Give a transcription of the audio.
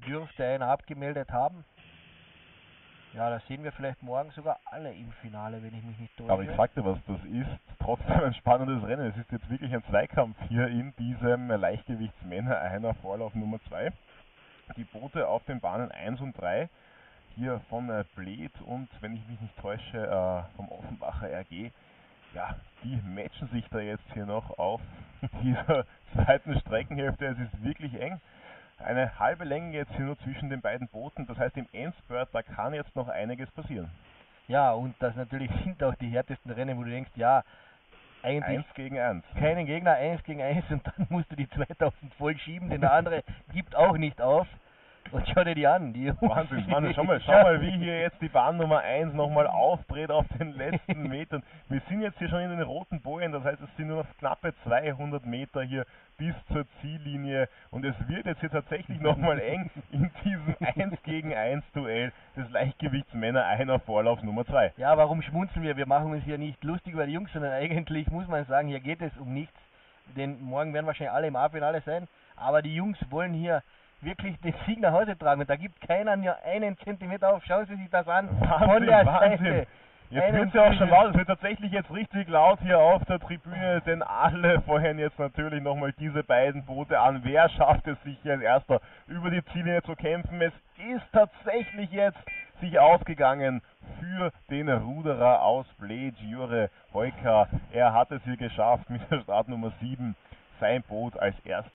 dürfte einer abgemeldet haben. Ja, das sehen wir vielleicht morgen sogar alle im Finale, wenn ich mich nicht täusche. Aber ich sagte was, das ist trotzdem ein spannendes Rennen. Es ist jetzt wirklich ein Zweikampf hier in diesem Leichtgewichtsmänner einer Vorlauf Nummer 2. Die Boote auf den Bahnen 1 und 3 hier von Bled und, wenn ich mich nicht täusche, vom Offenbacher RG. Ja, die matchen sich da jetzt hier noch auf dieser zweiten Streckenhälfte. Es ist wirklich eng. Eine halbe Länge jetzt hier nur zwischen den beiden Booten. Das heißt, im Endspurt, da kann jetzt noch einiges passieren. Ja, und das natürlich sind auch die härtesten Rennen, wo du denkst, ja, eigentlich 1 gegen 1. Keinen Gegner, 1 gegen 1 und dann musst du die 2000 voll schieben, denn der andere gibt auch nicht auf. Und schau dir die an. Wahnsinn, schau mal, wie hier jetzt die Bahn Nummer 1 nochmal aufdreht auf den letzten Metern. Wir sind jetzt hier schon in den roten Bojen, das heißt, es sind nur noch knappe 200 Meter hier bis zur Ziellinie. Und es wird jetzt hier tatsächlich nochmal eng in diesem 1 gegen 1 Duell des Leichtgewichtsmänner einer Vorlauf Nummer 2. Ja, warum schmunzeln wir? Wir machen uns hier nicht lustig über die Jungs, sondern eigentlich muss man sagen, hier geht es um nichts. Denn morgen werden wahrscheinlich alle im A-Finale sein. Aber die Jungs wollen hier wirklich den Sieg nach Hause tragen und da gibt keiner nur einen Zentimeter auf. Schauen Sie sich das an. Wahnsinn, von der Wahnsinn. Seite. Jetzt wird es ja auch schon laut, es wird tatsächlich jetzt richtig laut hier auf der Tribüne, denn alle feuern jetzt natürlich nochmal diese beiden Boote an. Wer schafft es sich hier als erster über die Ziellinie zu kämpfen? Es ist tatsächlich jetzt sich ausgegangen für den Ruderer aus Bled, Jure Heuka. Er hat es hier geschafft mit der Startnummer 7, sein Boot als erstes